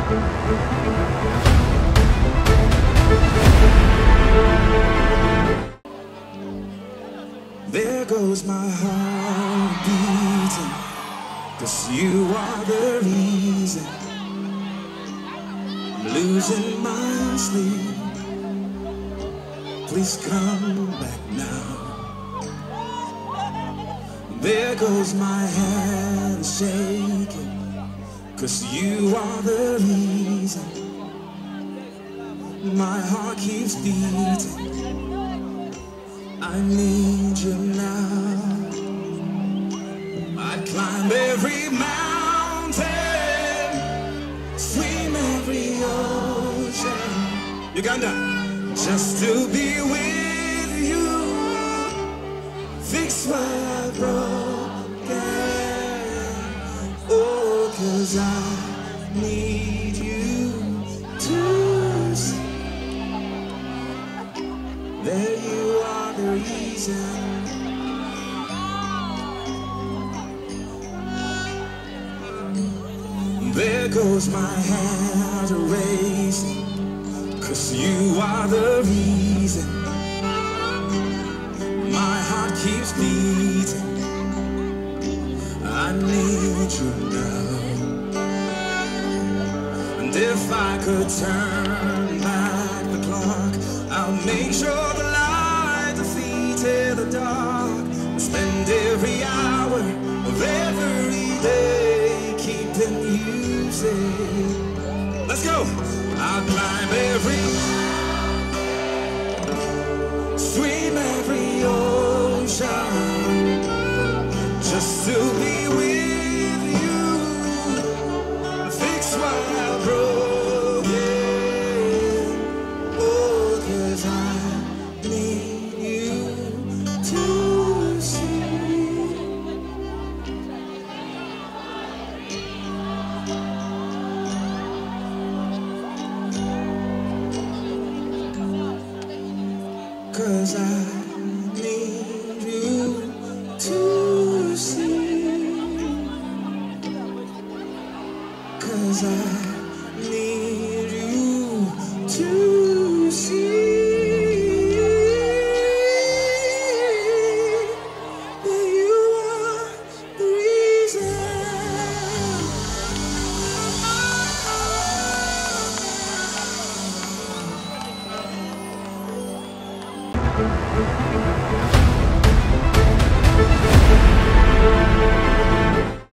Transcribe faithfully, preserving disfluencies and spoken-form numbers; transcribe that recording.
There goes my heart beating, 'cause you are the reason I'm losing my sleep. Please come back now. There goes my hand shaking, 'cause you are the reason my heart keeps beating. I need you now. I'd climb every mountain, swim every ocean, Uganda, just to be with you. Fix what I've broken. Oh, 'cause I need you to see. There you are, the reason. There goes my heart racing, 'cause you are the reason my heart keeps beating. I need you now. And if I could turn back the clock, I'll make sure the light defeated the dark. Spend every hour of every day keeping you safe. Let's go! I'll climb every, swim every ocean, just to be with you. Fix what I've broken. Oh, 'cause I need you to see. 'Cause I need you to see. 'Cause I